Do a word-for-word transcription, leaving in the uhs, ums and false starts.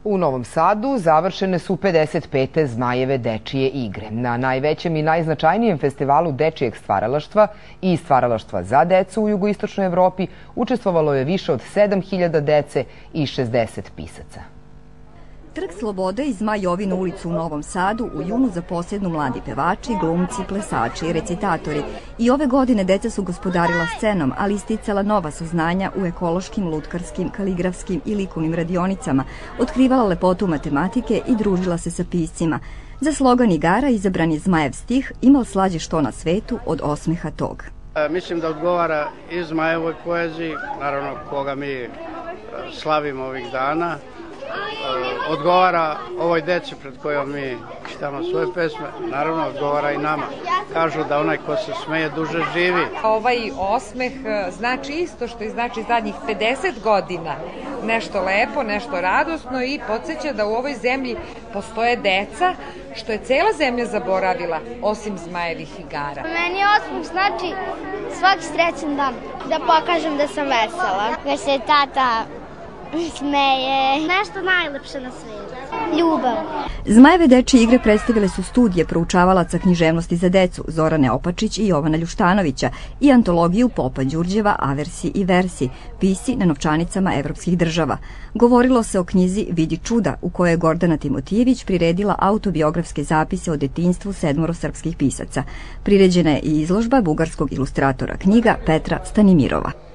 U Novom Sadu završene su pedeset pete Zmajeve dečije igre. Na najvećem i najznačajnijem festivalu dečijeg stvaralaštva i stvaralaštva za decu u jugoistočnoj Evropi učestvovalo je više od sedam hiljada dece i šezdeset pisaca. Trg Slobode i Zmajovinu ulicu u Novom Sadu u junu zaposednu mladi pevači, glumci, plesači i recitatori. I ove godine deca su gospodarila scenom, ali isticala nova saznanja u ekološkim, lutkarskim, kaligrafskim i likovnim radionicama, otkrivala lepotu matematike i družila se sa piscima. Za slogan igara izabran je Zmajev stih "Imal slađe što na svetu od osmeha tog". Mislim da odgovara i Zmajevoj poeziji, naravno koga mi slavimo ovih dana, odgovara ovoj deci pred kojom mi čitamo svoje pesme, naravno odgovara i nama. Kažu da onaj ko se smeje duže živi. Ovaj osmeh znači isto što i znači zadnjih pedeset godina. Nešto lepo, nešto radosno i podsjeća da u ovoj zemlji postoje deca, što je cela zemlja zaboravila, osim Zmajevih igara. Meni osmeh znači svaki srećan dan, da pokažem da sam vesela, da se tata smeje. Nešto najlepše na svijetu. Ljubav. Zmajeve dečije igre predstavile su studije proučavalaca književnosti za decu Zorane Opačić i Jovana Ljuštanovića i antologiju Popa Đurđeva Aversi i versi, pisi na novčanicama evropskih država. Govorilo se o knjizi Vidi čuda, u kojoj je Gordana Timotijević priredila autobiografske zapise o detinjstvu sedmoro srpskih pisaca. Priređena je i izložba bugarskog ilustratora knjiga Petra Stanimirova.